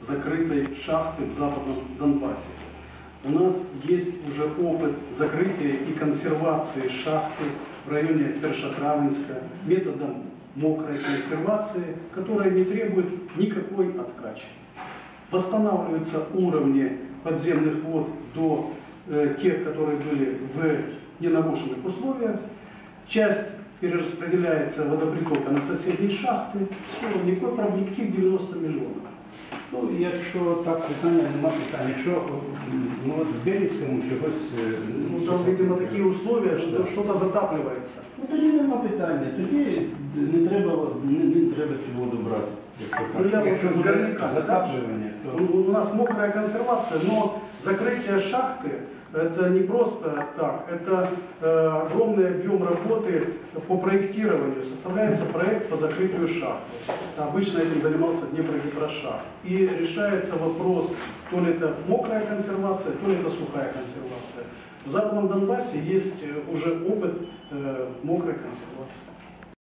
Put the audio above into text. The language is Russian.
закрытой шахты в Западном Донбассе. У нас есть уже опыт закрытия и консервации шахты в районе Першотравенска методом мокрой консервации, которая не требует никакой откачки. Восстанавливаются уровни подземных вод до тех, которые были в ненарушенных условиях. Часть перераспределяется водопритока на соседние шахти. Все, никаких 90 мільйонів. Ну, якщо так питання, нема питань. Якщо в Белецькому чогось... Ну, там, видимо, такі условия, що щось затаплюється. Ну, тоді нема питання. Тоді не треба цю воду брати. Якщо затаплювання, то... У нас мокрая консервация, но закрытие шахты это не просто так, это огромный объем работы по проектированию. Составляется проект по закрытию шахты. Обычно этим занимался Днепрогидрошахт. И решается вопрос, то ли это мокрая консервация, то ли это сухая консервация. В Западном Донбассе есть уже опыт мокрой консервации.